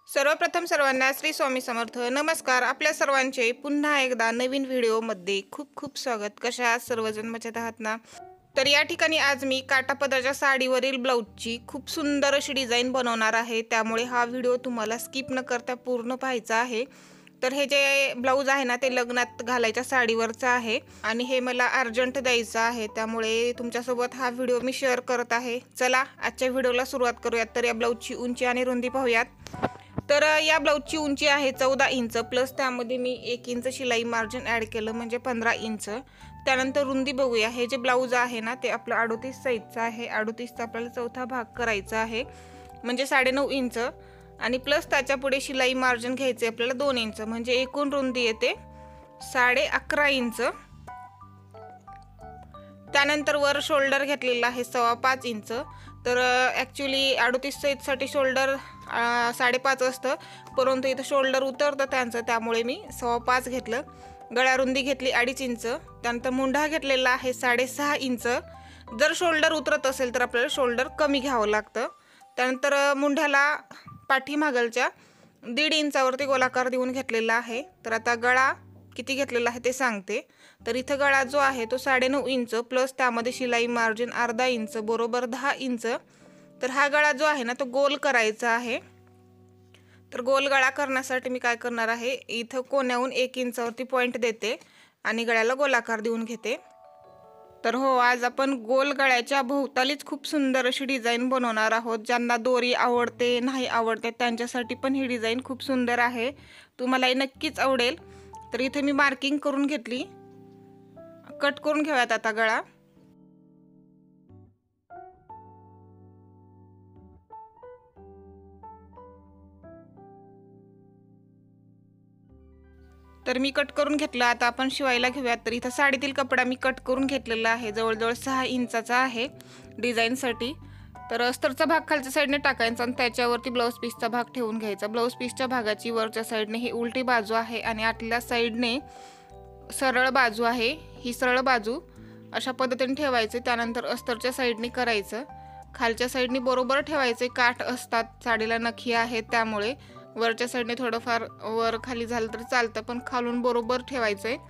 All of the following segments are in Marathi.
सर्वप्रथम सर्वांना श्री स्वामी समर्थ नमस्कार. आपल्या सर्वांचे पुन्हा एकदा नवीन व्हिडिओमध्ये खूप खूप स्वागत. कशा आहात सर्वजण? मजेत आहात ना? तर या ठिकाणी आज मी काठापदराच्या साडीवरील ब्लाऊजची खूप सुंदर अशी डिझाईन बनवणार आहे. त्यामुळे हा व्हिडिओ तुम्हाला स्किप न करता पूर्ण पाहायचा आहे. तर हे जे ब्लाऊज आहे ना ते लग्नात घालायच्या साडीवरचं आहे आणि हे मला अर्जंट द्यायचं आहे. त्यामुळे तुमच्यासोबत हा व्हिडिओ मी शेअर करत आहे. चला आजच्या व्हिडिओला सुरुवात करूयात. तर या ब्लाऊजची उंची आणि रुंदी पाहूयात. तर या ब्लाऊजची उंची आहे 14 इंच प्लस त्यामध्ये मी 1 इंच शिलाई मार्जिन ॲड केलं म्हणजे 15 इंच. त्यानंतर रुंदी बघूया. हे जे ब्लाऊज आहे ना ते आपलं 38 साईजचं आहे. 38चा आपल्याला चौथा भाग करायचा आहे म्हणजे 9.5 इंच आणि प्लस त्याच्या पुढे शिलाई मार्जिन घ्यायचे आपल्याला 2 इंच म्हणजे एकूण रुंदी येते 11.5 इंच. त्यानंतर वर शोल्डर घेतलेला आहे 5.25 इंच. तर ॲक्च्युली 38 साईजसाठी शोल्डर 5.5 असतं, परंतु इथं शोल्डर उतरतं त्यांचं, त्यामुळे मी 5.25 घेतलं. गळा रुंदी घेतली 2.5 इंच. त्यानंतर मुंढा घेतलेला आहे 6.5 इंच. जर शोल्डर उतरत असेल तर आपल्याला शोल्डर कमी घ्यावं लागतं. त्यानंतर मुंढ्याला पाठीमागलच्या 1.5 इंचावरती गोलाकार देऊन घेतलेला आहे. तर आता गळा किती घेतलेला आहे ते सांगते. तर इथं गळा जो आहे तो 9.5 इंच प्लस त्यामध्ये शिलाई मार्जिन अर्धा इंच बरोबर 10 इंच. तर हा गळा जो आहे ना तो गोल करायचा आहे. तर गोल गळा करण्यासाठी मी काय करणार आहे, इथं कोण्याहून 1 इंचावरती पॉईंट देते आणि गळ्याला गोलाकार देऊन घेते. तर हो, आज आपण गोल गळ्याच्या भोवतालीच खूप सुंदर अशी डिझाईन बनवणार आहोत. ज्यांना दोरी आवडते नाही आवडते त्यांच्यासाठी पण ही डिझाईन खूप सुंदर आहे. तुम्हालाही नक्कीच आवडेल. तर इथे मी मार्किंग करून घेतली. कट करून घेऊयात आता गळा. तर मी कट करून घेतलं. आता आपण शिवायला घेऊयात. तर इथं साडीतील कपडा मी कट करून घेतलेला आहे. जवळजवळ 6 इंचाचा आहे डिझाईनसाठी. तर अस्तरचा भाग खालच्या साईडने टाकायचा आणि त्याच्यावरती ब्लाऊज पीसचा भाग ठेवून घ्यायचा. ब्लाऊज पीसच्या भागाची वरच्या साईडने ही उलटी बाजू आहे आणि आतल्या साईडने सरळ बाजू आहे. ही सरळ बाजू अशा पद्धतीने ठेवायचे. त्यानंतर अस्तरच्या साईडने करायचं. खालच्या साईडने बरोबर ठेवायचे. काठ असतात, साडीला नखी आहेत, त्यामुळे वरच्या साईडने थोडंफार वर खाली झालं तर चालतं, पण खालून बरोबर ठेवायचं आहे.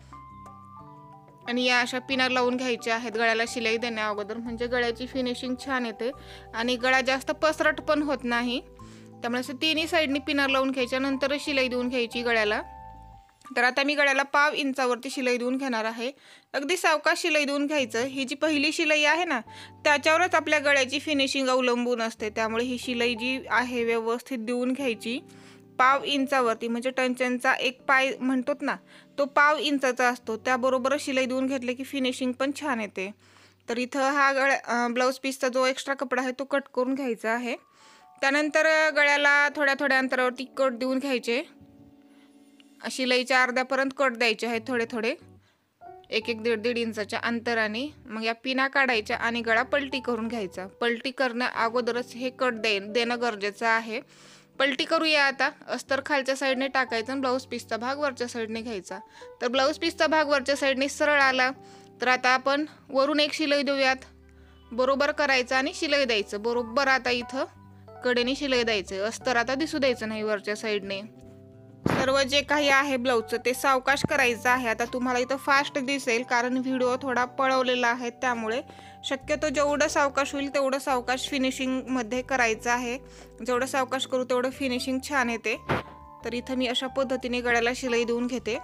आणि या अशा पिना लावून घ्यायच्या आहेत गळ्याला शिलाई देण्या अगोदर, म्हणजे गळ्याची फिनिशिंग छान येते आणि गळा जास्त पसरट पण होत नाही. त्यामुळे असं तिन्ही साईडनी पिना लावून घ्यायच्या, नंतर शिलाई देऊन घ्यायची गळ्याला. तर आता मी गळ्याला 1.5 इंचावरती शिलाई देऊन घेणार आहे. अगदी सावकाश शिलाई देऊन घ्यायचं. ही जी पहिली शिलाई आहे ना त्याच्यावरच आपल्या गळ्याची फिनिशिंग अवलंबून असते. त्यामुळे ही शिलाई जी आहे व्यवस्थित देऊन घ्यायची 1.5 इंचावरती. म्हणजे टंचनचा एक पाय म्हणतोत ना तो 1.5 इंचाचा असतो, त्याबरोबरच शिलाई देऊन घेतले की फिनिशिंग पण छान येते. तर इथं हा ब्लाऊज पीसचा जो एक्स्ट्रा कपडा आहे तो कट करून घ्यायचा आहे. त्यानंतर गळ्याला थोड्या थोड्या अंतरावरती कट देऊन घ्यायचे. शिलाईच्या अर्ध्यापर्यंत कट द्यायचे आहेत थोडे थोडे, 1-1, 1.5 इंचाच्या अंतराने. मग या पिना काढायच्या आणि गळा पलटी करून घ्यायचा. पलटी करण्या अगोदरच हे कट देणं गरजेचं आहे. पलटी करूया आता. अस्तर खालच्या साईडने टाकायचं आणि ब्लाऊज पीसचा भाग वरच्या साईडने घ्यायचा. तर ब्लाऊज पीसचा भाग वरच्या साईडने सरळ आला. तर आता आपण वरून एक शिलाई देऊयात. बरोबर करायचं आणि शिलाई द्यायचं बरोबर. आता इथं कडेने शिलाई द्यायचं. अस्तर आता दिसू द्यायचं नाही वरच्या साईडने. सर्व जे काही आहे ब्लाऊजचं ते सावकाश करायचं आहे. आता तुम्हाला इथं फास्ट दिसेल कारण व्हिडिओ थोडा पळवलेला आहे, त्यामुळे शक्यतो जेवढं सावकाश होईल तेवढं सावकाश फिनिशिंगमध्ये करायचं आहे. जेवढं सावकाश करू तेवढं फिनिशिंग छान येते. तर इथं मी अशा पद्धतीने गळ्याला शिलाई देऊन घेते.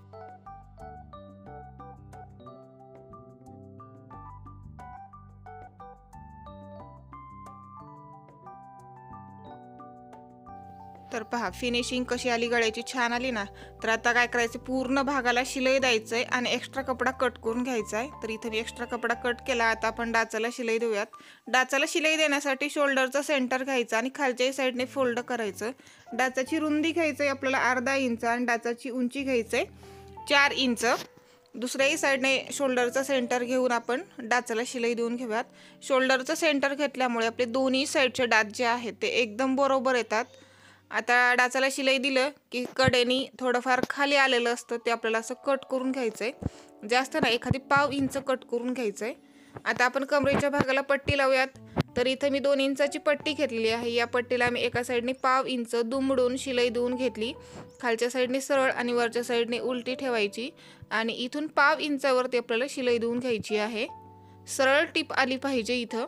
तर पहा फिनिशिंग कशी आली, गळ्याची छान आली ना. तर आता काय करायचं, पूर्ण भागाला शिलाई द्यायचं आहे आणि एक्स्ट्रा कपडा कट करून घ्यायचा आहे. तर इथं मी एक्स्ट्रा कपडा कट केला. आता आपण डाचाला शिलाई देऊयात. डाचाला शिलाई देण्यासाठी शोल्डरचा सेंटर घ्यायचा आणि खालच्याही साईडने फोल्ड करायचं. डाचाची रुंदी घ्यायचं आहे आपल्याला 1/2 इंच आणि डाचाची उंची घ्यायचं आहे 4 इंच. दुसऱ्याही साईडने शोल्डरचा सेंटर घेऊन आपण डाचाला शिलाई देऊन घेऊयात. शोल्डरचं सेंटर घेतल्यामुळे आपले दोन्ही साईडचे डाच जे आहेत ते एकदम बरोबर येतात. आता डाचाला शिलाई दिलं की कडेनी थोडंफार खाली आलेलं असतं ते आपल्याला असं कट करून घ्यायचं आहे. जास्त नाही, एखादी 1/2 इंच कट करून घ्यायचं आहे. आता आपण कमरेच्या भागाला पट्टी लावूयात. तर इथं मी 2 इंचाची पट्टी घेतलेली आहे. या पट्टीला मी एका साईडने पाव इंच दुमडून शिलाई देऊन घेतली. खालच्या साईडने सरळ आणि वरच्या साईडने उलटी ठेवायची आणि इथून पाव इंचावरती आपल्याला शिलाई देऊन घ्यायची आहे. सरळ टिप आली पाहिजे इथं.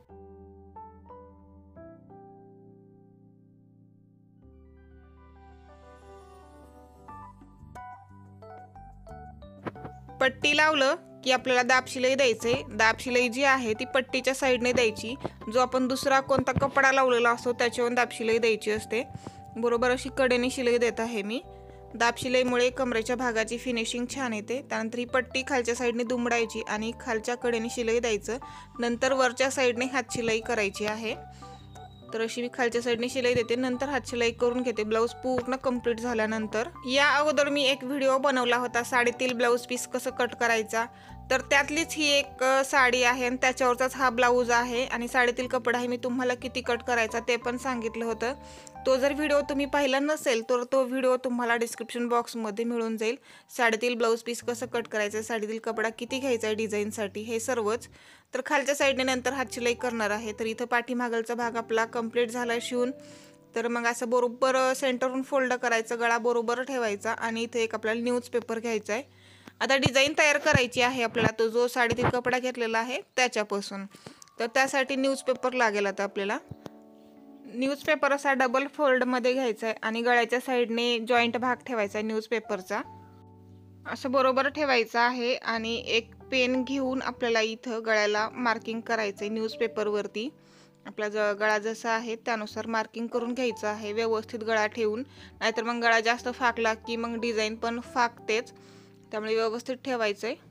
पट्टी लावलं की आपल्याला दाब शिलाई द्यायचे. दाब शिलाई जी आहे ती पट्टीच्या साईडने द्यायची. जो आपण दुसरा कोणता कपडा लावलेला असतो त्याच्यावर दाब शिलाई द्यायची असते. बरोबर अशी कडेने शिलाई देत आहे मी. दाब शिलाईमुळे कमरेच्या भागाची फिनिशिंग छान येते. त्यानंतर ही पट्टी खालच्या साईडने दुमडायची आणि खालच्या कडेने शिलाई द्यायचं. नंतर वरच्या साईडने हात शिलाई करायची आहे. तर अशी मी खालच्या साईडने शिलाई देते, नंतर हात शिलाई करून घेते ब्लाऊज पूर्ण कंप्लीट झाल्यानंतर. या अगोदर मी एक व्हिडिओ बनवला होता साडीतील ब्लाऊज पीस कसं कट करायचा. तर त्यातलीच ही एक साडी आहे आणि त्याच्यावरचाच हा ब्लाऊज आहे आणि साडीतील कपडा आहे. मी तुम्हाला किती कट करायचा ते पण सांगितलं होतं. तो जर व्हिडिओ तुम्ही पाहिला नसेल तर तो व्हिडिओ तुम्हाला डिस्क्रिप्शन बॉक्समध्ये मिळून जाईल. साडीतील ब्लाऊज पीस कसं कट करायचं, साडीतील कपडा किती घ्यायचा आहे डिझाईनसाठी, हे सर्वच. तर खालच्या साईडने नंतर हात शिलाई करणार आहे. तर इथं पाठीमागलचा भाग आपला कंप्लीट झाला शिवून. तर मग असं बरोबर सेंटरहून फोल्ड करायचं, गळा बरोबर ठेवायचा आणि इथे एक आपल्याला न्यूजपेपर घ्यायचा आहे. आता डिझाईन तयार करायची आहे आपल्याला, तो जो साडीतील कपडा घेतलेला आहे त्याच्यापासून. तर त्यासाठी न्यूजपेपर लागेल. आता आपल्याला न्यूजपेपर असा डबल फोल्डमध्ये घ्यायचा आहे आणि गळ्याच्या साईडने जॉईंट भाग ठेवायचा आहे न्यूजपेपरचा. असं बरोबर ठेवायचं आहे आणि एक पेन घेऊन आपल्याला इथं गळ्याला मार्किंग करायचं आहे न्यूजपेपरवरती. आपला गळा जसा आहे त्यानुसार मार्किंग करून घ्यायचं आहे व्यवस्थित गळा ठेवून. नाहीतर मग गळा जास्त फाकला की मग डिझाईन पण फाकतेच, त्यामुळे व्यवस्थित ठेवायचं आहे.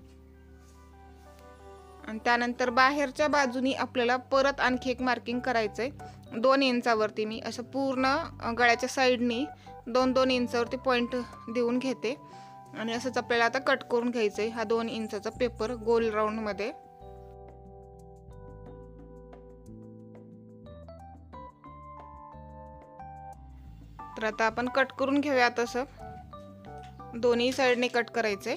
आणि त्यानंतर बाहेरच्या बाजूनी आपल्याला परत आणखी एक मार्किंग करायचं आहे 2 इंचावरती. मी असं पूर्ण गळ्याच्या साईडनी 2-2 इंचावरती पॉईंट देऊन घेते आणि असंच आपल्याला आता कट करून घ्यायचं आहे हा 2 इंचाचा पेपर गोल राऊंडमध्ये. तर आता आपण कट करून घेऊया. तसं दोन्ही साईडने कट करायचंय.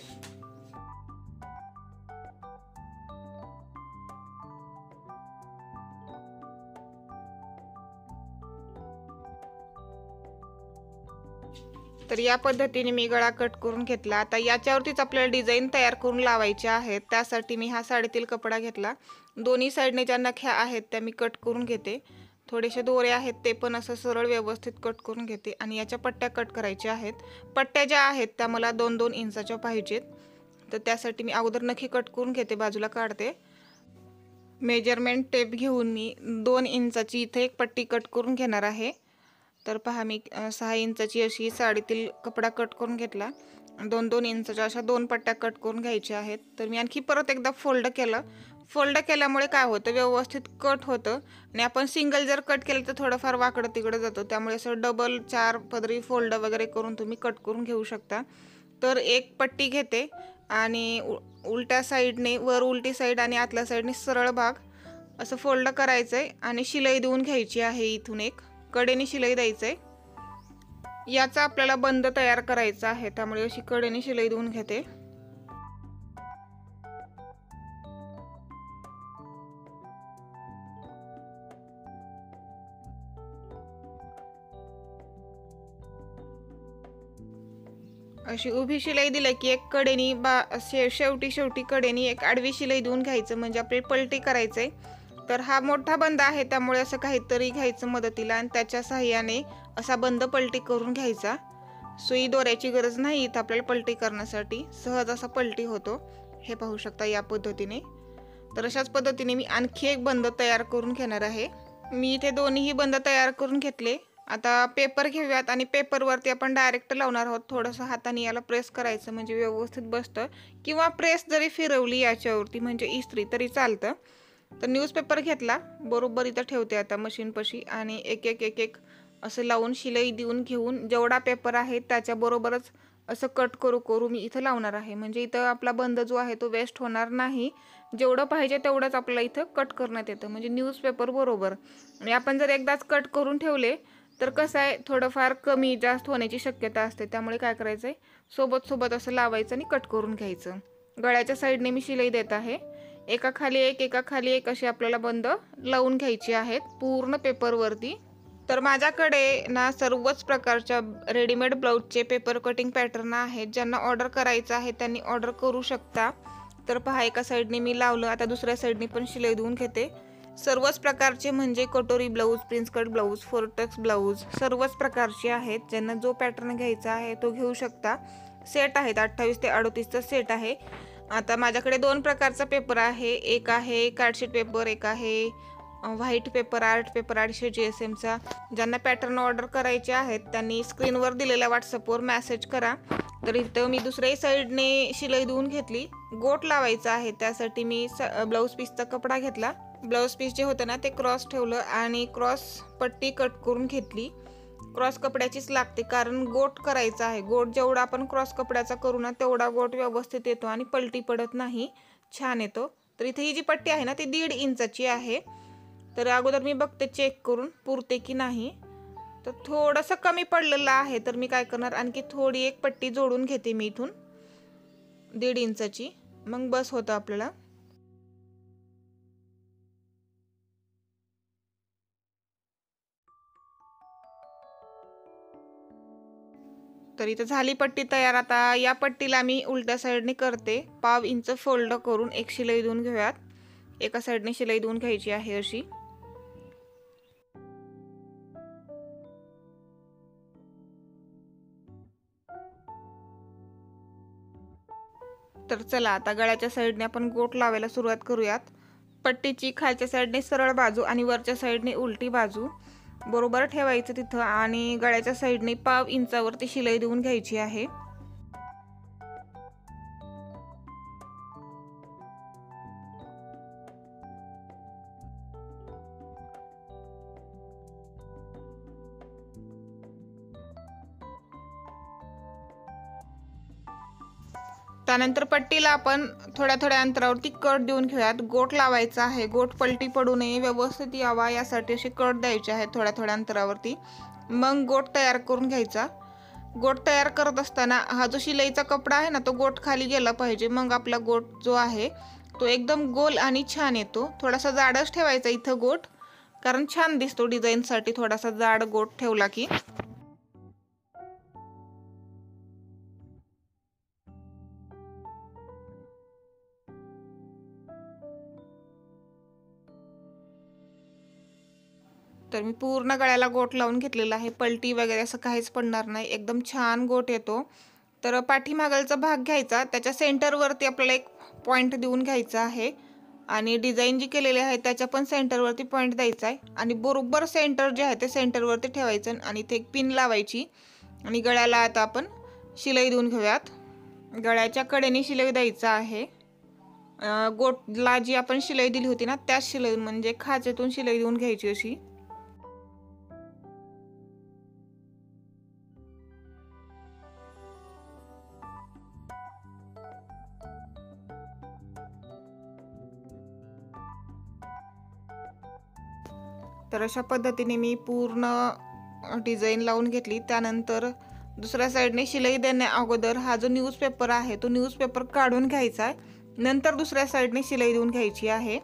तर या पद्धतीने मी गळा कट करून घेतला. आता याच्यावरतीच आपल्याला डिझाईन तयार करून लावायचे आहेत. त्यासाठी मी हा साडीतील कपडा घेतला. दोन्ही साईडने ज्या नख्या आहेत त्या मी कट करून घेते. थोडेसे दोरे आहेत ते पण असं सरळ व्यवस्थित कट करून घेते आणि याच्या पट्ट्या कट करायच्या आहेत. पट्ट्या ज्या आहेत त्या मला 2-2 इंचाच्या पाहिजेत. तर त्यासाठी मी अगोदर नखी कट करून घेते, बाजूला काढते. मेजरमेंट टेप घेऊन मी 2 इंचाची इथे एक पट्टी कट करून घेणार आहे. तर पहा मी 6 इंचाची अशी साडीतील कपडा कट करून घेतला. 2-2 इंचाच्या अशा 2 पट्ट्या कट करून घ्यायच्या आहेत. तर मी आणखी परत एकदा फोल्ड केलं. फोल्ड केल्यामुळे काय होतं, व्यवस्थित कट होतं. आणि आपण सिंगल जर कट केलं तर थोडंफार वाकडं तिकडं जातं. त्यामुळे असं डबल 4 पदरी फोल्ड वगैरे करून तुम्ही कट करून घेऊ शकता. तर एक पट्टी घेते आणि उलट्या साईडने वर उलटी साईड आणि आतल्या साईडने सरळ भाग असं फोल्ड करायचं आहे आणि शिलाई देऊन घ्यायची आहे. इथून एक कडेने शिलाई द्यायचं आहे. याचा आपल्याला बंद तयार करायचा आहे, त्यामुळे अशी कडेने शिलाई देऊन घेते. अशी उभी शिलाई दिली की एक कडेनी शेवटी कडेनी एक आडवी शिलाई देऊन घ्यायचं, म्हणजे आपल्याला पलटी करायचंय. तर हा मोठा बंद आहे त्यामुळे असं काहीतरी घ्यायचं मदतीला आणि त्याच्या सहाय्याने असा बंद पलटी करून घ्यायचा. सुई दोऱ्याची गरज नाही इथं आपल्याला पलटी करण्यासाठी, सहज असा पलटी होतो. हे पाहू शकता या पद्धतीने. तर अशाच पद्धतीने मी आणखी एक बंद तयार करून घेणार आहे. मी इथे दोन्हीही बंद तयार करून घेतले. आता पेपर घेऊयात आणि पेपरवरती आपण डायरेक्ट लावणार आहोत. थोडंसं हाताने याला प्रेस करायचं म्हणजे व्यवस्थित बसतं, किंवा प्रेस जरी फिरवली याच्यावरती म्हणजे इस्त्री तरी चालतं. तर न्यूजपेपर घेतला, बरोबर इथं ठेवते आता मशीनपाशी आणि एक एक असं लावून शिलाई देऊन घेऊन जेवढा पेपर आहे त्याच्याबरोबरच असं कट करू मी इथं लावणार आहे. म्हणजे इथं आपला बंद जो आहे तो वेस्ट होणार नाही. जेवढं पाहिजे तेवढंच आपल्याला इथं कट करण्यात येतं, म्हणजे न्यूजपेपर बरोबर. आणि आपण जर एकदाच कट करून ठेवले तर कसं आहे, थोडंफार कमी जास्त होण्याची शक्यता असते. त्यामुळे काय करायचं आहे, सोबत असं लावायचं आणि कट करून घ्यायचं. गळ्याच्या साईडने मी शिलाई देत आहे. एका खाली एक अशी आपल्याला बंद लावून घ्यायची आहेत पूर्ण पेपरवरती। तर माझ्याकडे ना सर्वच प्रकारच्या रेडीमेड ब्लाऊजचे पेपर कटिंग पॅटर्न आहेत। ज्यांना ऑर्डर करायचं आहे त्यांनी ऑर्डर करू शकता। तर पहा, एका साईडने मी लावलं, आता दुसऱ्या साईडने पण शिलाई देऊन घेते। सर्वच प्रकारचे म्हणजे कटोरी blouse, prince cut blouse, four tucks blouse सर्वच प्रकारचे आहेत। ज्यांना जो पॅटर्न घ्यायचा आहे तो घेऊ शकता। सेट आहेत, 28 ते 38चा सेट आहे। आता माझ्याकडे दोन प्रकारचा पेपर आहे, एक आहे कार्डशीट पेपर, एक आहे व्हाईट पेपर, आर्ट पेपर 250 GSMचा। ज्यांना पॅटर्न ऑर्डर करायचे आहेत त्यांनी स्क्रीनवर दिलेल्या व्हॉट्सअपवर मेसेज करा। तर इथं मी दुसऱ्या साईडने शिलाई देऊन घेतली। गोट लावायचा आहे त्यासाठी मी ब्लाऊज पीसचा कपडा घेतला। ब्लाऊज पीस जे होतं ना ते क्रॉस ठेवलं आणि क्रॉस पट्टी कट करून घेतली। क्रॉस कपड्याचीच लागते कारण गोट करायचा आहे। गोट जेवढा आपण क्रॉस कपड्याचा करू ना तेवढा गोट व्यवस्थित येतो आणि पलटी पडत नाही, छान येतो। तर इथे ही जी पट्टी आहे ना ती 1.5 इंचाची आहे। तर अगोदर मी बघते चेक करून पुरते की नाही। तर थोडंसं कमी पडलेलं आहे, तर मी काय करणार, आणखी थोडी एक पट्टी जोडून घेते मी इथून 1.5 इंचाची, मग बस होतं आपल्याला। तर इथं झाली पट्टी तयार। आता या पट्टीला मी उलट्या साईडने करते, 1/2 इंच फोल्ड करून एक शिलाई देऊन घेऊयात। एका साईडने शिलाई देऊन घ्यायची आहे अशी। तर चला आता गळ्याच्या साईडने आपण गोट लावायला सुरुवात करूयात। पट्टीची खालच्या साईडने सरळ बाजू आणि वरच्या साईडने उलटी बाजू बरोबर ठेवायचं तिथं आणि गळ्याच्या साईडने 1/2 इंचावरती शिलाई देऊन घ्यायची आहे। त्यानंतर पट्टीला आपण थोड्या थोड्या अंतरावरती कट देऊन घेऊयात। गोट लावायचा आहे, गोट पलटी पडू नये, व्यवस्थित यावा यासाठी असे कट द्यायचे आहेत थोड्या थोड्या अंतरावरती। मग गोट तयार करून घ्यायचा। गोट तयार करत असताना हा जो शिलाईचा कपडा आहे ना तो गोट खाली गेला पाहिजे, मग आपला गोट जो आहे तो एकदम गोल आणि छान येतो। थोडासा जाडच ठेवायचा इथं गोट, कारण छान दिसतो डिझाईनसाठी थोडासा जाड गोट ठेवला की। तर मी पूर्ण गळ्याला गोट लावून घेतलेला आहे, पलटी वगैरे असं काहीच पडणार नाही, एकदम छान गोट येतो। तर पाठीमागलचा भाग घ्यायचा, त्याच्या सेंटरवरती आपल्याला एक पॉईंट देऊन घ्यायचा आहे आणि डिझाईन जी केलेली आहे त्याच्या पण सेंटरवरती पॉईंट द्यायचा आहे आणि बरोबर सेंटर जे आहे ते सेंटरवरती ठेवायचं आणि इथे एक पिन लावायची आणि गळ्याला आता आपण शिलाई देऊन घेऊयात। गळ्याच्या कडेने शिलाई द्यायचा आहे। गोटला जी आपण शिलाई दिली होती ना त्याच शिलाई म्हणजे खाचेतून शिलाई देऊन घ्यायची अशी। तर अशा पद्धतीने मी पूर्ण डिझाईन लावून घेतली। त्यानंतर दुसऱ्या साईडने शिलाई देण्या अगोदर हा जो न्यूजपेपर आहे तो न्यूजपेपर काढून घ्यायचा आहे, नंतर दुसऱ्या साईडने शिलाई देऊन घ्यायची आहे।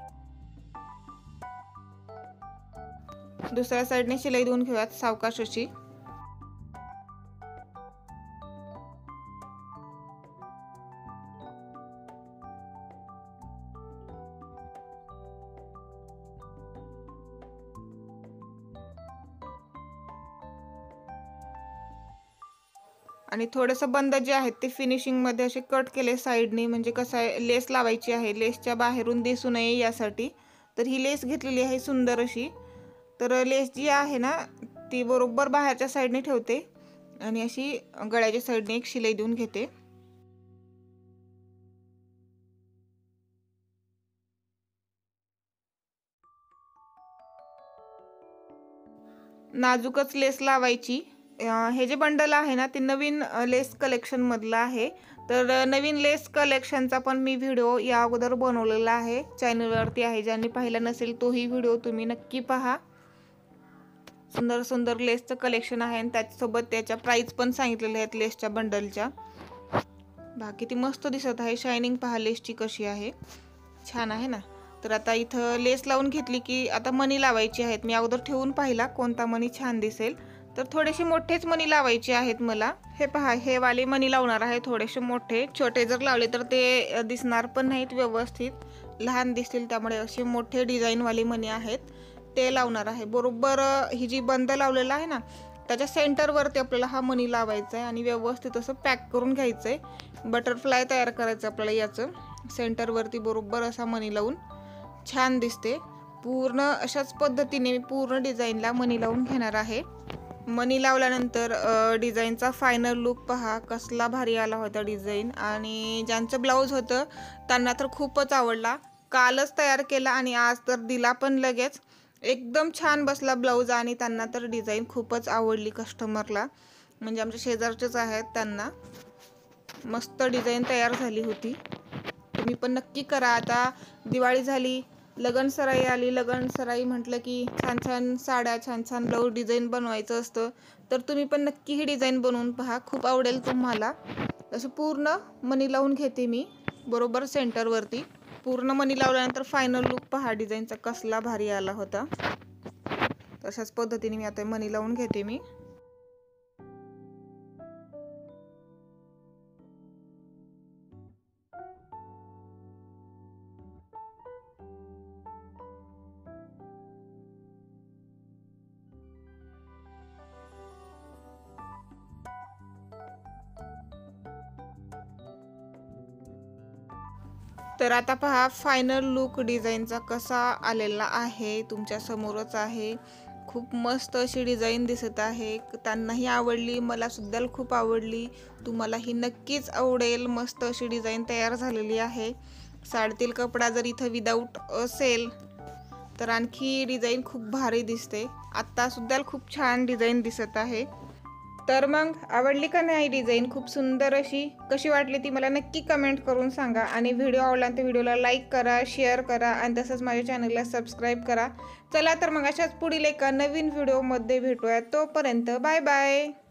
दुसऱ्या साईडने शिलाई देऊन घेऊयात सावकाश अशी। आणि थोडंसं बंद जे आहेत ते फिनिशिंगमध्ये असे कट केले साईडने, म्हणजे कसं आहे लेस लावायची आहे, लेसच्या बाहेरून दिसू नये यासाठी। तर ही लेस घेतलेली आहे सुंदर अशी। तर लेस जी आहे ना ती बरोबर बाहेरच्या साईडने ठेवते आणि अशी गळ्याच्या साईडने एक शिलाई देऊन घेते। नाजूकच लेस लावायची। हे जे बंडल आहे ना ते नवीन लेस कलेक्शन मधलं आहे। तर नवीन लेस कलेक्शनचा पण मी व्हिडिओ या अगोदर बनवलेला आहे, चॅनलवरती आहे। ज्यांनी पाहिला नसेल तोही व्हिडिओ तुम्ही नक्की पहा। सुंदर सुंदर लेसचं कलेक्शन आहे आणि त्याच्यासोबत त्याच्या प्राइस पण सांगितलेल्या आहेत लेसच्या बंडलच्या। बाकी ती मस्त दिसत आहे, शायनिंग पहा लेसची कशी आहे। छान आहे ना. तर आता इथं लेस लावून घेतली की आता मणी लावायची आहेत. मी अगोदर ठेवून पाहिला कोणता मणी छान दिसेल, तर थोडेसे मोठेच मणी लावायचे आहेत मला. हे पहा, हे वाले मणी लावणार आहे थोडेसे मोठे. छोटे जर लावले तर ते दिसणार पण नाहीत व्यवस्थित, लहान दिसतील. त्यामुळे असे मोठे डिझाईनवाले मणी आहेत ते लावणार आहे. बरोबर ही जी बंद लावलेला आहे ना त्याच्या सेंटरवरती आपल्याला हा मणी लावायचा आहे आणि व्यवस्थित असं पॅक करून घ्यायचं आहे. बटरफ्लाय तयार करायचं आपल्याला. याचं सेंटरवरती बरोबर असा मणी लावून छान दिसते. पूर्ण अशाच पद्धतीने मी पूर्ण डिझाईनला मणी लावून घेणार आहे. मणी लावल्यानंतर डिझाईनचा फायनल लुक पहा कसला भारी आला होता डिझाईन. आणि ज्यांचं ब्लाऊज होतं त्यांना तर खूपच आवडला. कालच तयार केला आणि आज तर दिला पण लगेच. एकदम छान बसला ब्लाऊज आणि त्यांना तर डिझाईन खूपच आवडली कस्टमरला. म्हणजे आमच्या शेजारचेच आहेत, त्यांना मस्त डिझाईन तयार झाली होती. तुम्ही पण नक्की करा. आता दिवाळी झाली, लगन सराई आली. लगन सराई म्हटलं की छान छान साड्या, छान छान ब्लाऊज डिझाईन बनवायचं असतं. तर तुम्ही पण नक्की ही डिझाईन बनवून पहा, खूप आवडेल तुम्हाला. असे पूर्ण मणी लावून घेते मी बरोबर सेंटरवरती. पूर्ण मणी लावल्यानंतर फायनल लुक पहा डिझाईनचा कसला भारी आला होता. तशाच पद्धतीने मी आता मणी लावून घेते मी. तर आता पहा फायनल लुक डिझाईनचा कसा आलेला आहे, तुमच्या समोरच आहे. खूप मस्त अशी डिझाईन दिसत आहे. त्यांनाही आवडली, मला सुद्धा खूप आवडली. तुम्हालाही नक्कीच आवडेल. मस्त अशी डिझाईन तयार झालेली आहे. साडीतील कपडा जर इथं विदाऊट असेल तर आणखी डिझाईन खूप भारी दिसते. आत्ता सुद्धा खूप छान डिझाईन दिसत आहे. तर मग आवडली का नाही डिझाईन? खूप सुंदर अशी. कशी वाटली ती मला नक्की कमेंट करून सांगा. आणि व्हिडिओ आवडला तर व्हिडिओला लाईक करा, शेअर करा आणि तसंच माझ्या चॅनलला सबस्क्राईब करा. चला तर मग अशाच पुढील एका नवीन व्हिडिओमध्ये भेटूया. तोपर्यंत बाय बाय.